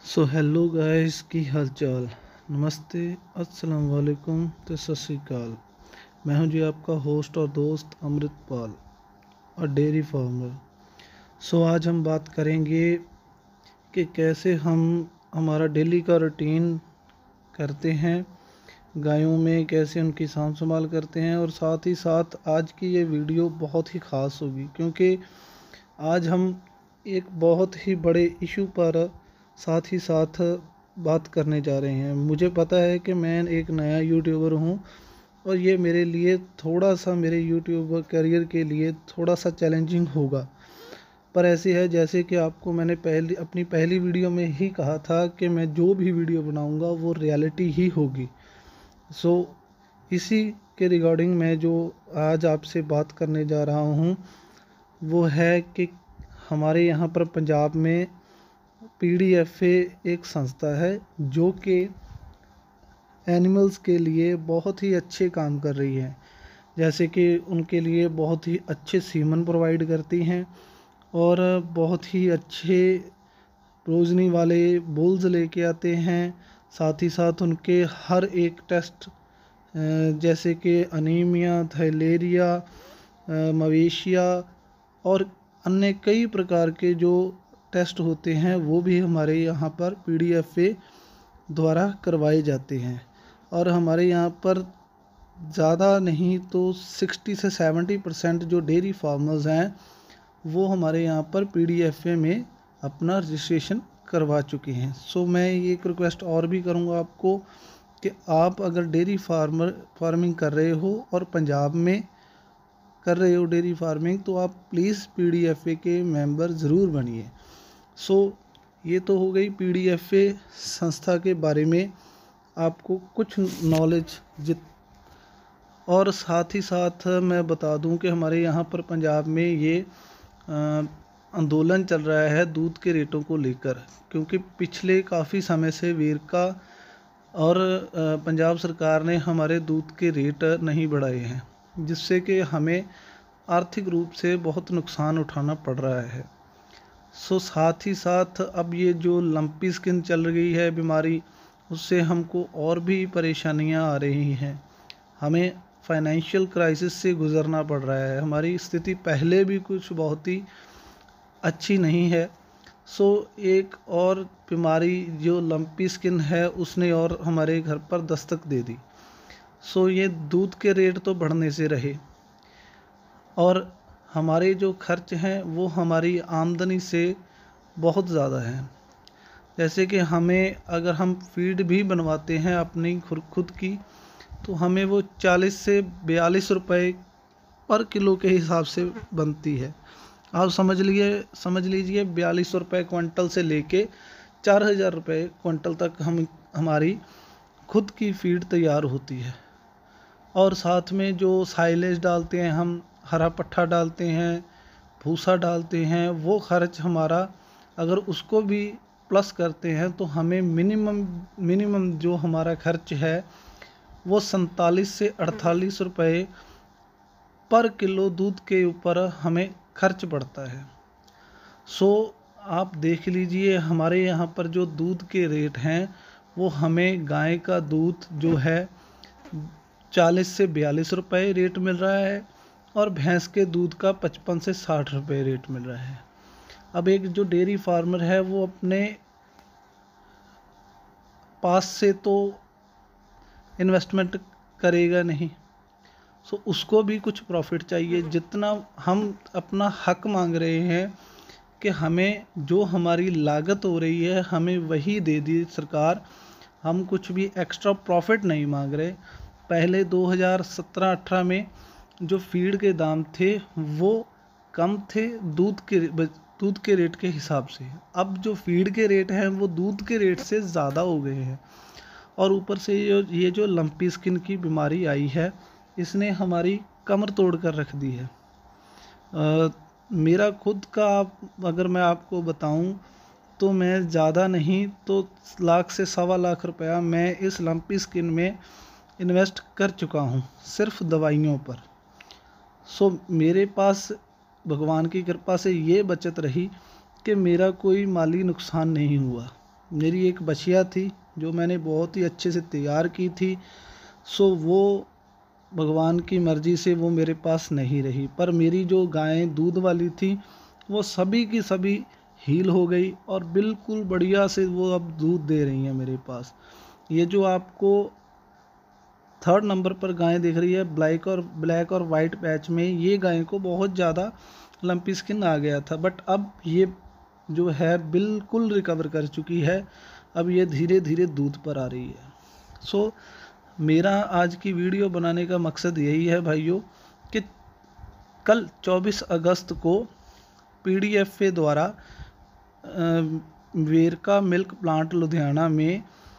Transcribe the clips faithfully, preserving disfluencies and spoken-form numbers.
So hello guys, की हाल चाल। नमस्ते, अस्सलाम वालेकुम, तो सत श्री अकाल। मैं हूं जी आपका होस्ट और दोस्त अमृतपाल और डेयरी फार्मर। सो आज हम बात करेंगे कि कैसे हम हमारा डेली का रूटीन करते हैं, गायों में कैसे उनकी साँभ संभाल करते हैं। और साथ ही साथ आज की ये वीडियो बहुत ही ख़ास होगी क्योंकि आज हम एक बहुत ही बड़े इशू पर साथ ही साथ बात करने जा रहे हैं। मुझे पता है कि मैं एक नया यूट्यूबर हूं और ये मेरे लिए थोड़ा सा मेरे यूट्यूबर करियर के लिए थोड़ा सा चैलेंजिंग होगा, पर ऐसे है जैसे कि आपको मैंने पहली अपनी पहली वीडियो में ही कहा था कि मैं जो भी वीडियो बनाऊंगा वो रियलिटी ही होगी। सो इसी के रिगार्डिंग मैं जो आज आपसे बात करने जा रहा हूँ वो है कि हमारे यहाँ पर पंजाब में पी डी एफ ए एक संस्था है जो कि एनिमल्स के लिए बहुत ही अच्छे काम कर रही है। जैसे कि उनके लिए बहुत ही अच्छे सीमन प्रोवाइड करती हैं और बहुत ही अच्छे रोजनी वाले बुल्स लेके आते हैं। साथ ही साथ उनके हर एक टेस्ट जैसे कि अनीमिया, थायलेरिया, मवेशिया और अन्य कई प्रकार के जो टेस्ट होते हैं वो भी हमारे यहाँ पर पी डी एफ ए द्वारा करवाए जाते हैं। और हमारे यहाँ पर ज़्यादा नहीं तो साठ से सत्तर परसेंट जो डेयरी फार्मर्स हैं वो हमारे यहाँ पर पी डी एफ ए में अपना रजिस्ट्रेशन करवा चुके हैं। सो मैं एक रिक्वेस्ट और भी करूँगा आपको कि आप अगर डेयरी फार्मर फार्मिंग कर रहे हो और पंजाब में कर रहे हो डेयरी फार्मिंग, तो आप please P D F A के मेंबर ज़रूर बनिए। सो ये तो हो गई पी डी एफ ए संस्था के बारे में आपको कुछ नॉलेज जित और साथ ही साथ मैं बता दूं कि हमारे यहाँ पर पंजाब में ये आंदोलन चल रहा है दूध के रेटों को लेकर, क्योंकि पिछले काफ़ी समय से वेरका और पंजाब सरकार ने हमारे दूध के रेट नहीं बढ़ाए हैं, जिससे कि हमें आर्थिक रूप से बहुत नुकसान उठाना पड़ रहा है। सो साथ ही साथ अब ये जो लंपी स्किन चल रही है बीमारी, उससे हमको और भी परेशानियां आ रही हैं। हमें फाइनेंशियल क्राइसिस से गुज़रना पड़ रहा है। हमारी स्थिति पहले भी कुछ बहुत ही अच्छी नहीं है। सो एक और बीमारी जो लंपी स्किन है उसने और हमारे घर पर दस्तक दे दी। सो ये दूध के रेट तो बढ़ने से रहे और हमारे जो खर्च हैं वो हमारी आमदनी से बहुत ज़्यादा हैं। जैसे कि हमें अगर हम फीड भी बनवाते हैं अपनी खुद की, तो हमें वो चालीस से बयालीस रुपए पर किलो के हिसाब से बनती है। आप समझ लीजिए समझ लीजिए बयालीस रुपये क्विंटल से लेके चार हज़ार रुपये क्विंटल तक हम हमारी खुद की फीड तैयार होती है। और साथ में जो साइलेज डालते हैं, हम हरा पट्ठा डालते हैं, भूसा डालते हैं, वो खर्च हमारा अगर उसको भी प्लस करते हैं तो हमें मिनिमम मिनिमम जो हमारा खर्च है वो सैंतालीस से अड़तालीस रुपये पर किलो दूध के ऊपर हमें खर्च पड़ता है। सो आप देख लीजिए हमारे यहाँ पर जो दूध के रेट हैं वो हमें गाय का दूध जो है चालीस से बयालीस रुपये रेट मिल रहा है और भैंस के दूध का पचपन से साठ रुपये रेट मिल रहा है। अब एक जो डेयरी फार्मर है वो अपने पास से तो इन्वेस्टमेंट करेगा नहीं, सो उसको भी कुछ प्रॉफिट चाहिए। जितना हम अपना हक मांग रहे हैं कि हमें जो हमारी लागत हो रही है हमें वही दे दी सरकार, हम कुछ भी एक्स्ट्रा प्रॉफिट नहीं मांग रहे। पहले दो हज़ार सत्रह अठारह में जो फीड के दाम थे वो कम थे दूध के दूध के रेट के हिसाब से। अब जो फीड के रेट हैं वो दूध के रेट से ज़्यादा हो गए हैं। और ऊपर से ये ये जो लंपी स्किन की बीमारी आई है इसने हमारी कमर तोड़ कर रख दी है। आ, मेरा खुद का अगर मैं आपको बताऊं तो मैं ज़्यादा नहीं तो लाख से सवा लाख रुपया मैं इस लंपी स्किन में इन्वेस्ट कर चुका हूं, सिर्फ दवाइयों पर। सो मेरे पास भगवान की कृपा से ये बचत रही कि मेरा कोई माली नुकसान नहीं हुआ। मेरी एक बछिया थी जो मैंने बहुत ही अच्छे से तैयार की थी, सो वो भगवान की मर्ज़ी से वो मेरे पास नहीं रही। पर मेरी जो गायें दूध वाली थी वो सभी की सभी हील हो गई और बिल्कुल बढ़िया से वो अब दूध दे रही हैं मेरे पास। ये जो आपको थर्ड नंबर पर गाय दिख रही है ब्लैक और ब्लैक और वाइट पैच में, ये गाय को बहुत ज़्यादा लंपी स्किन आ गया था, बट अब ये जो है बिल्कुल रिकवर कर चुकी है। अब ये धीरे धीरे दूध पर आ रही है। सो मेरा आज की वीडियो बनाने का मकसद यही है भाइयों कि कल चौबीस अगस्त को पीडीएफए द्वारा वेरका मिल्क प्लांट लुधियाना में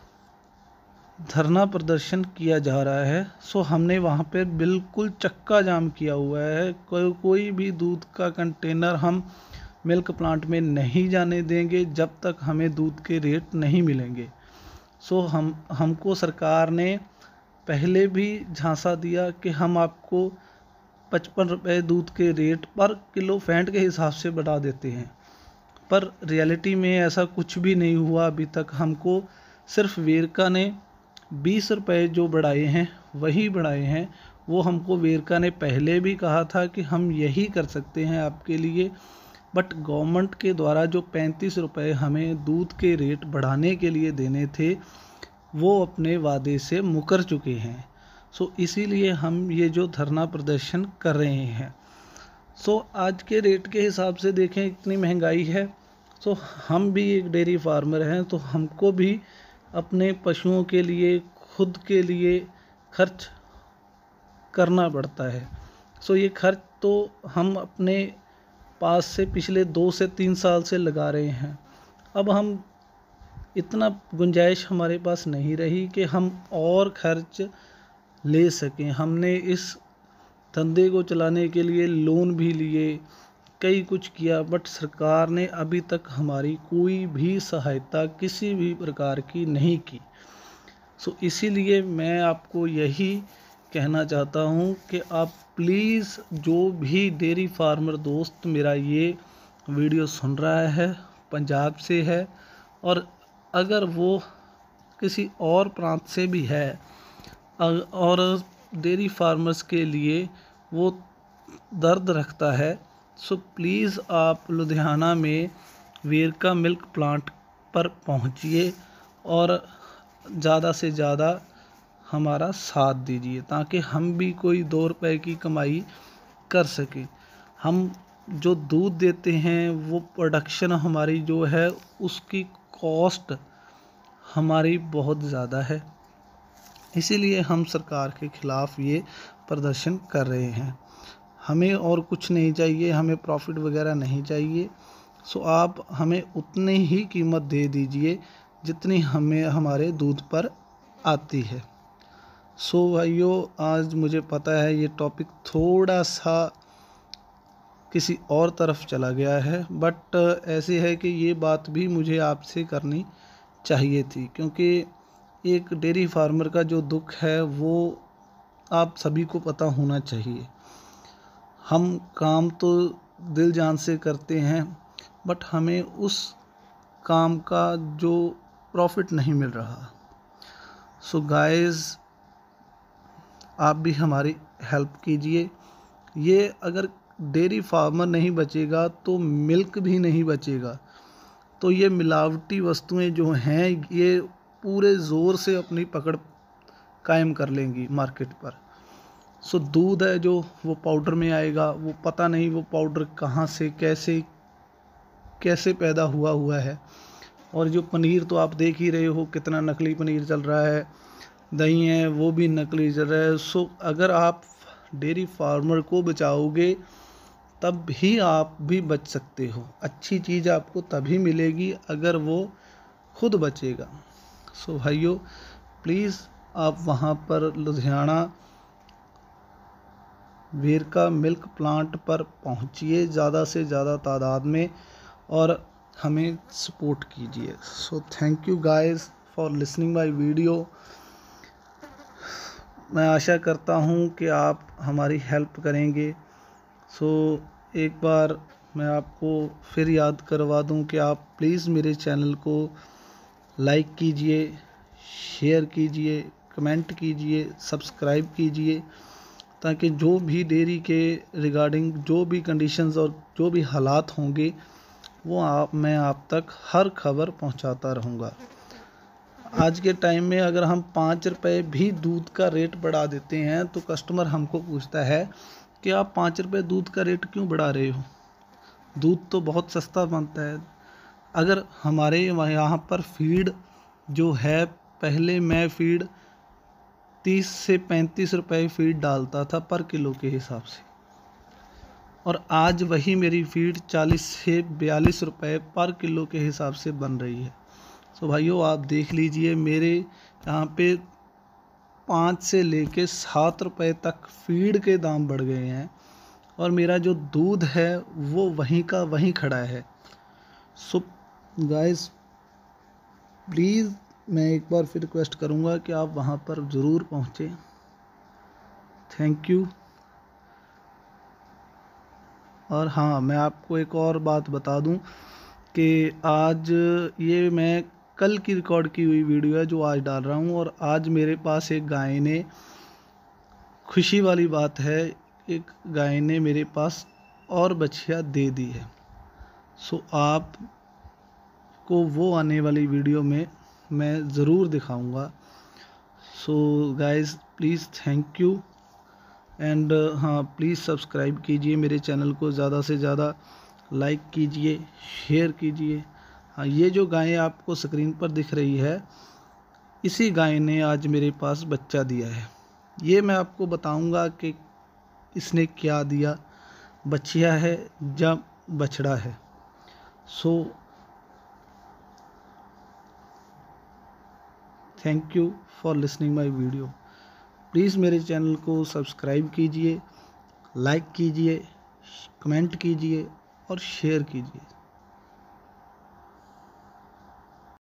धरना प्रदर्शन किया जा रहा है। सो हमने वहाँ पे बिल्कुल चक्का जाम किया हुआ है। कोई कोई भी दूध का कंटेनर हम मिल्क प्लांट में नहीं जाने देंगे जब तक हमें दूध के रेट नहीं मिलेंगे। सो हम हमको सरकार ने पहले भी झांसा दिया कि हम आपको पचपन रुपये दूध के रेट पर किलो फैंट के हिसाब से बढ़ा देते हैं, पर रियलिटी में ऐसा कुछ भी नहीं हुआ अभी तक। हमको सिर्फ वेरका ने बीस रुपये जो बढ़ाए हैं वही बढ़ाए हैं। वो हमको वेरका ने पहले भी कहा था कि हम यही कर सकते हैं आपके लिए, बट गवर्नमेंट के द्वारा जो पैंतीस रुपये हमें दूध के रेट बढ़ाने के लिए देने थे वो अपने वादे से मुकर चुके हैं। सो इसीलिए हम ये जो धरना प्रदर्शन कर रहे हैं। सो आज के रेट के हिसाब से देखें इतनी महंगाई है, सो हम भी एक डेयरी फार्मर हैं तो हमको भी अपने पशुओं के लिए खुद के लिए खर्च करना पड़ता है। सो ये खर्च तो हम अपने पास से पिछले दो से तीन साल से लगा रहे हैं। अब हम इतना गुंजाइश हमारे पास नहीं रही कि हम और खर्च ले सकें। हमने इस धंधे को चलाने के लिए लोन भी लिए, कई कुछ किया, बट सरकार ने अभी तक हमारी कोई भी सहायता किसी भी प्रकार की नहीं की। सो इसीलिए मैं आपको यही कहना चाहता हूँ कि आप प्लीज़ जो भी डेयरी फार्मर दोस्त मेरा ये वीडियो सुन रहा है, पंजाब से है और अगर वो किसी और प्रांत से भी है और डेयरी फार्मर्स के लिए वो दर्द रखता है, सो प्लीज़ आप लुधियाना में वेरका मिल्क प्लांट पर पहुंचिए और ज़्यादा से ज़्यादा हमारा साथ दीजिए ताकि हम भी कोई दो रुपए की कमाई कर सकें। हम जो दूध देते हैं वो प्रोडक्शन हमारी जो है उसकी कॉस्ट हमारी बहुत ज़्यादा है, इसीलिए हम सरकार के ख़िलाफ़ ये प्रदर्शन कर रहे हैं। हमें और कुछ नहीं चाहिए, हमें प्रॉफिट वगैरह नहीं चाहिए। सो आप हमें उतनी ही कीमत दे दीजिए जितनी हमें हमारे दूध पर आती है। सो भाइयों, आज मुझे पता है ये टॉपिक थोड़ा सा किसी और तरफ चला गया है, बट ऐसे है कि ये बात भी मुझे आपसे करनी चाहिए थी, क्योंकि एक डेयरी फार्मर का जो दुख है वो आप सभी को पता होना चाहिए। हम काम तो दिल जान से करते हैं, बट हमें उस काम का जो प्रॉफिट नहीं मिल रहा। सो गाइस, आप भी हमारी हेल्प कीजिए। ये अगर डेयरी फार्मर नहीं बचेगा तो मिल्क भी नहीं बचेगा। तो ये मिलावटी वस्तुएं जो हैं ये पूरे ज़ोर से अपनी पकड़ कायम कर लेंगी मार्केट पर। सो दूध है जो वो पाउडर में आएगा, वो पता नहीं वो पाउडर कहाँ से कैसे कैसे पैदा हुआ हुआ है। और जो पनीर तो आप देख ही रहे हो कितना नकली पनीर चल रहा है, दही है वो भी नकली चल रहा है। सो अगर आप डेयरी फार्मर को बचाओगे तब ही आप भी बच सकते हो। अच्छी चीज़ आपको तभी मिलेगी अगर वो खुद बचेगा। सो भाइयों, प्लीज़ आप वहाँ पर लुधियाना वेरका मिल्क प्लांट पर पहुँचिए ज़्यादा से ज़्यादा तादाद में और हमें सपोर्ट कीजिए। So thank you guys for listening my video. मैं आशा करता हूँ कि आप हमारी हेल्प करेंगे। सो एक बार मैं आपको फिर याद करवा दूँ कि आप प्लीज़ मेरे चैनल को लाइक कीजिए, शेयर कीजिए, कमेंट कीजिए, सब्सक्राइब कीजिए, ताकि जो भी डेयरी के रिगार्डिंग जो भी कंडीशंस और जो भी हालात होंगे वो आप मैं आप तक हर खबर पहुंचाता रहूँगा। आज के टाइम में अगर हम पाँच रुपये भी दूध का रेट बढ़ा देते हैं तो कस्टमर हमको पूछता है कि आप पाँच रुपये दूध का रेट क्यों बढ़ा रहे हो, दूध तो बहुत सस्ता बनता है। अगर हमारे यहाँ पर फीड जो है, पहले मैं फीड तीस से पैंतीस रुपए फीड डालता था पर किलो के हिसाब से, और आज वही मेरी फीड चालीस से बयालीस रुपए पर किलो के हिसाब से बन रही है। तो भाइयों आप देख लीजिए, मेरे यहाँ पे पाँच से लेके सात रुपए तक फीड के दाम बढ़ गए हैं और मेरा जो दूध है वो वहीं का वहीं खड़ा है। सो गाइस प्लीज़ मैं एक बार फिर रिक्वेस्ट करूँगा कि आप वहाँ पर ज़रूर पहुँचें। Thank you. और हाँ, मैं आपको एक और बात बता दूं कि आज ये मैं कल की रिकॉर्ड की हुई वीडियो है जो आज डाल रहा हूँ, और आज मेरे पास एक गाय ने, खुशी वाली बात है, एक गाय ने मेरे पास और बछिया दे दी है। सो आप को वो आने वाली वीडियो में मैं ज़रूर दिखाऊंगा। So guys please thank you and हाँ प्लीज़ सब्सक्राइब कीजिए मेरे चैनल को, ज़्यादा से ज़्यादा लाइक कीजिए, शेयर कीजिए। हाँ, ये जो गाय आपको स्क्रीन पर दिख रही है, इसी गाय ने आज मेरे पास बच्चा दिया है। ये मैं आपको बताऊंगा कि इसने क्या दिया, बछिया है या बछड़ा है। So thank you for listening my video. Please मेरे चैनल को सब्सक्राइब कीजिए, लाइक कीजिए, कमेंट कीजिए और शेयर कीजिए।